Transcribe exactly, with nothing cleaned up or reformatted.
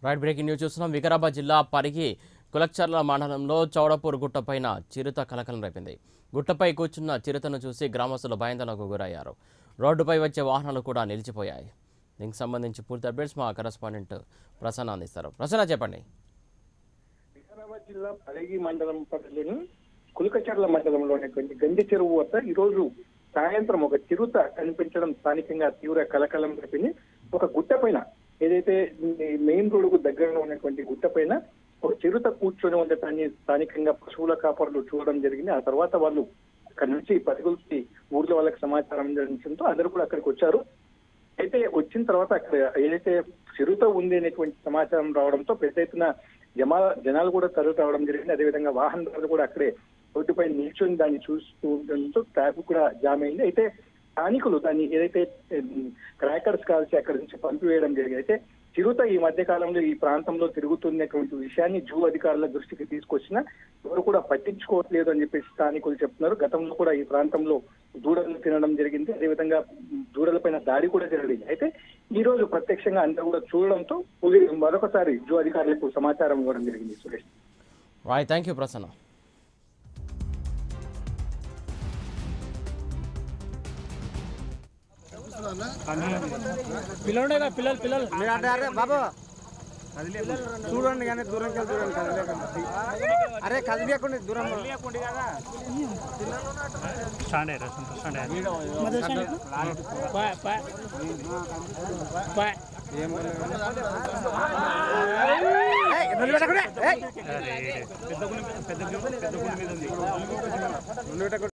Right breaking news చూస్తున్నాం. వికారాబాద్ జిల్లా పరిగి కులక్చర్ల మండలంలో చౌడపూర్ గుట్టపైన చిరుత కలకలం రేపింది. గుట్టపై కూర్చున్న చిరుతను చూసి గ్రామస్తులు భయాందోళనకు గురయ్యారు. రోడ్డుపై వచ్చే వాహనాలు కూడా నిలిచిపోయాయి. దీనికి సంబంధించి పూర్తి అప్డేట్స్ మా కరెస్పాండెంట్ ప్రసన్న అందిస్తారు. ప్రసన్న చెప్పండి. వికారాబాద్ జిల్లా పరిగి మండలం పరిధిలోని కులకచర్ల మండలంలోని గండి చెరువు వద్ద ఈ రోజు సాయంత్రం ఒక చిరుత కనిపించడం స్థానికంగా తీవ్ర కలకలం రేపింది. ఒక గుట్ట పైన ఏదైతే మెయిన్ రోడ్ కు దగ్గరలో ఉన్నటువంటి గుట్ట పైన ఒక చిరుత కూర్చొని ఉండటాన్ని స్థానికంగా పశువుల కాపరులు చూడడం జరిగింది. ఆ తర్వాత వాళ్ళు అక్కడి నుంచి పరుగులకి ఊర్లో వాళ్ళకి సమాచారం అందించడంతో అందరూ కూడా అక్కడికి వచ్చారు. అయితే వచ్చిన తర్వాత అక్కడ ఏదైతే చిరుత ఉంది అనేటువంటి సమాచారం రావడంతో పెద్ద ఎత్తున జమా జనాలు కూడా తరలి రావడం జరిగింది. అదేవిధంగా వాహనదారులు కూడా అక్కడే రోడ్డుపై నిల్చొని దాన్ని చూస్తూ ఉండడంతో ట్రాఫిక్ కూడా జామ్ అయింది. అయితే స్థానికులు దాన్ని ఏదైతే క్రాకర్స్ కాల్చి అక్కడి నుంచి పంపివేయడం జరిగింది. అయితే చిరుత ఈ మధ్య కాలంలో ఈ ప్రాంతంలో తిరుగుతున్నటువంటి విషయాన్ని జూ అధికారుల దృష్టికి తీసుకొచ్చినా ఎవరు కూడా పట్టించుకోవట్లేదు అని చెప్పేసి స్థానికులు చెప్తున్నారు. గతంలో కూడా ఈ ప్రాంతంలో దూడలు తినడం జరిగింది. అదేవిధంగా దూడల పైన దాడి కూడా జరిగింది. అయితే ఈ రోజు ప్రత్యక్షంగా అందరూ కూడా చూడడంతో మరొకసారి జూ అధికారులకు సమాచారం ఇవ్వడం జరిగింది. Suresh right, thank you Prasanna. పిల్లలు పిల్లలు పిల్లలు మీరు అంటారే బాబు చూడండి కానీ దూరంకి వెళ్ళి చూడండి కదలేకండి. అరే కదిలేకుండా దూరం కదా ఏం